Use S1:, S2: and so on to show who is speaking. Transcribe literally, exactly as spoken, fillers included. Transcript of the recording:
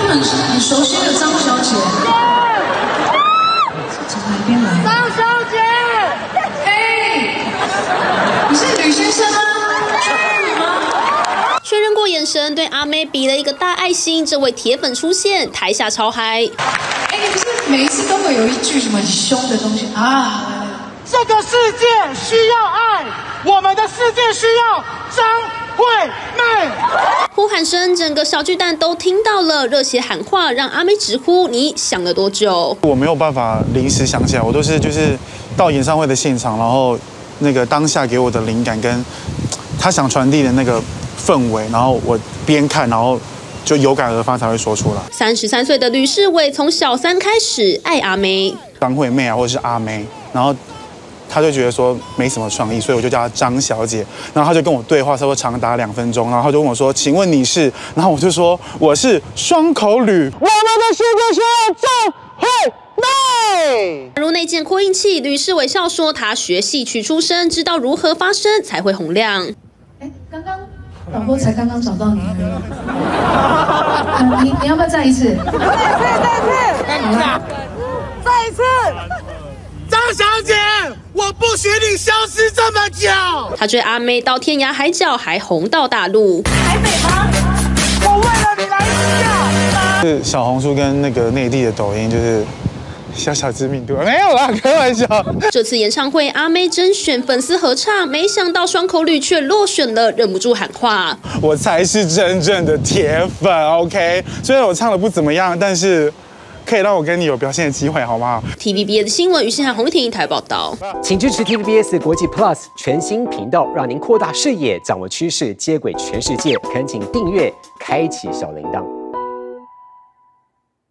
S1: 很很熟悉的张小姐，从哪边来？
S2: 张小姐，
S1: 哎，你是吕先生吗？是你吗？
S3: 确认过眼神，对阿妹比了一个大爱心。这位铁粉出现，台下超嗨。
S1: 哎，你不是每一次都会有一句什么很凶的东西啊？
S2: 这个世界需要爱，我们的世界需要张惠妹。
S3: 呼喊声，整个小巨蛋都听到了，热血喊话让阿妹直呼：“你想了多久？”
S4: 我没有办法临时想起来，我都是就是到演唱会的现场，然后那个当下给我的灵感跟他想传递的那个氛围，然后我边看，然后就有感而发才会说出来。
S3: 三十三岁的吕世伟从小三开始爱阿妹，
S4: 张惠妹啊，或者是阿妹，然后他就觉得说没什么创意，所以我就叫她张小姐。然后他就跟我对话，差不多长达两分钟，然后他就问我说：“请问你是？”然后我就说：“我是双口吕。”我们的世界需要张惠妹。
S3: 入内建扩音器，吕世伟笑说他学戏曲出身，知道如何发声才会洪亮。
S1: 哎，刚刚导播才刚刚找到你而已。啊、你你要不要再一次？再一次，
S2: 再一次，再一次。张小姐，我不许你消失这么久。
S3: 他追阿妹到天涯海角，还红到大陆。
S2: 台北吗？我为了你来一下。
S4: 是小红书跟那个内地的抖音，就是小小知名度，没有啦，开玩笑。
S3: 这次演唱会，阿妹甄选粉丝合唱，没想到双口吕却落选了，忍不住喊话：“
S4: 我才是真正的铁粉 ，OK？ 虽然我唱的不怎么样，但是。”可以让我跟你有表现的机会，好不好
S3: ？T V B S 的新闻，于信涵、洪丽婷台报道。
S5: 请支持 T V B S 国际 Plus 全新频道，让您扩大视野，掌握趋势，接轨全世界。恳请订阅，开启小铃铛。